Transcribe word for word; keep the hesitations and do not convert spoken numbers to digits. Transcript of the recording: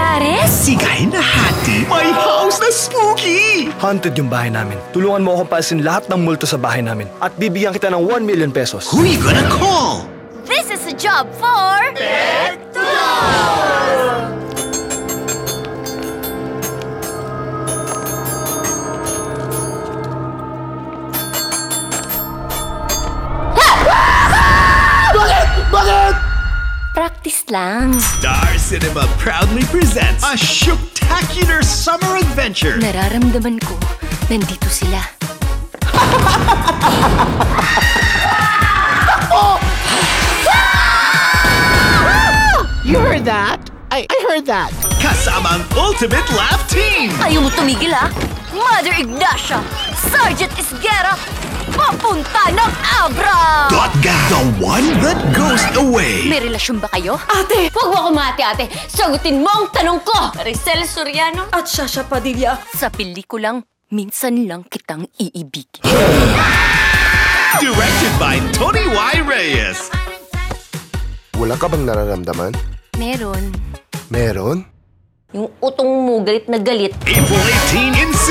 Pares? Sigay na hati, may house na spooky! Haunted yung bahay namin. Tulungan mo akong paalisin lahat ng multo sa bahay namin. At bibigyan kita ng one million pesos. Who you gonna call? This is a job for... Practice lang. Star Cinema proudly presents a shooktacular summer adventure. Nararamdaman ko, nandito sila. You heard that? I, I heard that. Kasama ang Ultimate Laugh Team. Ayaw mo tumigil, ha? Mother Ignacia, Sergeant Isguera, papunta ng Abra! Dotga, the one that goes away. May relasyon ba kayo? Ate! Huwag mo ako mati, ate! Sagutin mo ang tanong ko! Maricel Soriano At Shasha Padilla. sa pelikulang Minsan Lang Kitang Iibigin. Directed by Tony Y. Reyes. Wala ka bang nararamdaman? Meron. Meron? Yung utong mo galit na galit. April eighteenth in